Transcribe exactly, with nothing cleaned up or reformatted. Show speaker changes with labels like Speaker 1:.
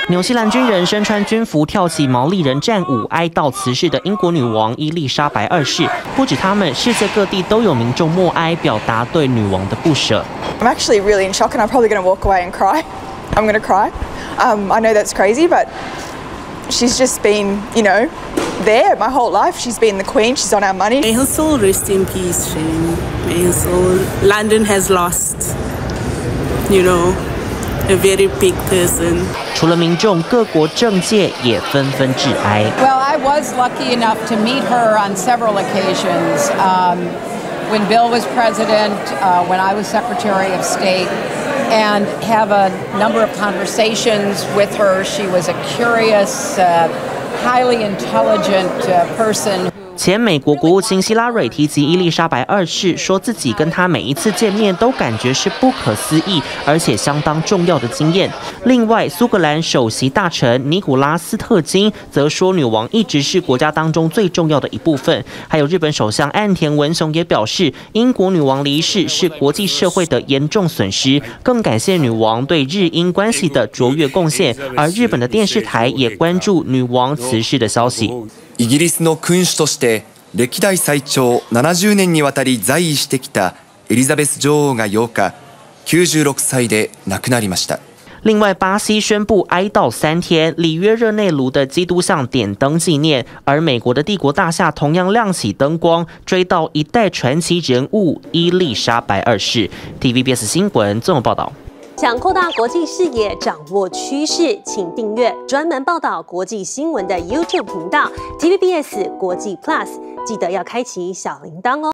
Speaker 1: 纽西兰军人身穿军服跳起毛利人战舞，哀悼辞世的英国女王伊丽莎白二世。不止他们，世界各地都有民众默哀，表达对女王的不舍。
Speaker 2: I'm actually really in shock, and I'm probably going to walk away and cry. I'm going to cry. Um, I know that's crazy, but she's just been, you know, there my whole life. She's been the queen. She's on our money.
Speaker 3: May her soul rest in peace, Shane. May her soul. London has lost, you know, a very big person.
Speaker 1: 除了民众，各国政界也纷纷致哀。
Speaker 4: Well, I was lucky enough to meet her on several occasions. Um, when Bill was president, uh, when I was Secretary of State, and have a number of conversations with her. She was a curious, uh, highly intelligent uh, person.
Speaker 1: 前美国国务卿希拉蕊提及伊丽莎白二世，说自己跟她每一次见面都感觉是不可思议，而且相当重要的经验。另外，苏格兰首席大臣尼古拉斯特金则说，女王一直是国家当中最重要的一部分。还有日本首相岸田文雄也表示，英国女王离世是国际社会的严重损失，更感谢女王对日英关系的卓越贡献。而日本的电视台也关注女王辞世的消息。
Speaker 5: イギリスの君主として歴代最長ななじゅうねんにわたり在位してきたエリザベス女王がようか、きゅうじゅうろくさいで亡くなりました。
Speaker 1: 另外，巴西宣布哀悼三天，里约热内卢的基督像点灯纪念，而美国的帝国大厦同样亮起灯光，追悼一代传奇人物伊丽莎白二世。T V B S 新闻综合报道。
Speaker 6: 想扩大国际视野，掌握趋势，请订阅专门报道国际新闻的 YouTube 频道 T V B S 国际 Plus， 记得要开启小铃铛哦。